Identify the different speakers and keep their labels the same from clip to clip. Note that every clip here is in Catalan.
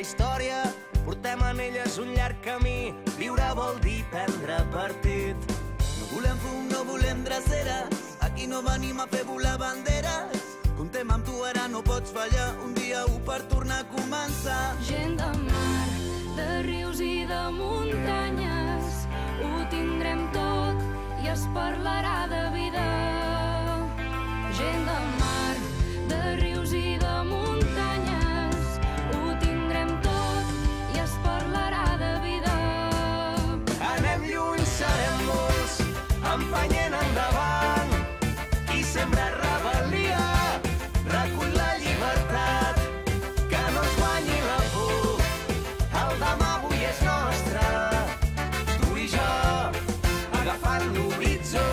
Speaker 1: història, portem en elles un llarg camí. Viure vol dir prendre partit.
Speaker 2: No volem fum, no volem dreceres, aquí no venim a fer volar banderes. Comptem amb tu, ara no pots fallar, un dia u per tornar a començar.
Speaker 3: Gent de mar, de rius i de muntanyes, ho tindrem tot i es parlarà de vida. Gent de mar, de rius i de muntanyes, ho tindrem tot i es parlarà de vida.
Speaker 1: Anem lluny, serem molts, empenyent endavant. Qui sembra rebel·lia, recull la llibertat. Que no ens guanyi la por, el demà avui és nostre. Tu i jo, agafant l'horitzó.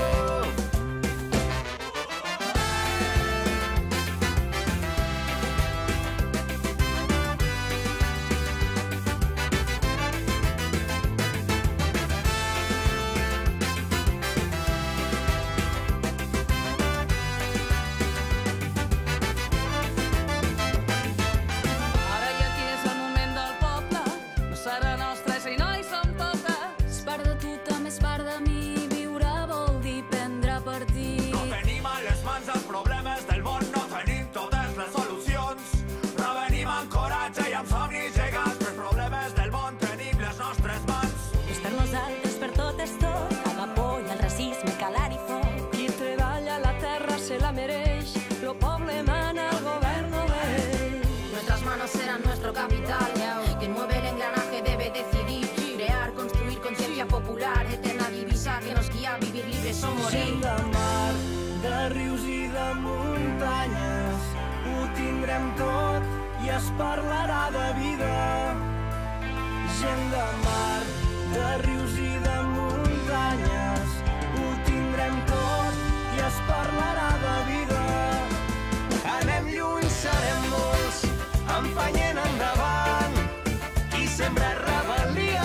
Speaker 4: Capital, quien mueve el engranaje debe decidir, crear, construir conciencia popular, eterna divisa que nos guía a vivir libres o morir.
Speaker 1: Gent de mar, de rius i de muntanyes, ho tindrem tot i es parlarà de vida. Gent de mar, de rius i de muntanyes, ho tindrem tot i es parlarà de vida. Anem lluny, serem molts, empenyent endavant. Qui sembra rebel·lia,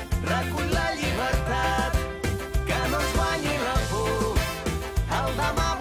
Speaker 1: recull la llibertat. Que no ens guanyi la por, el demà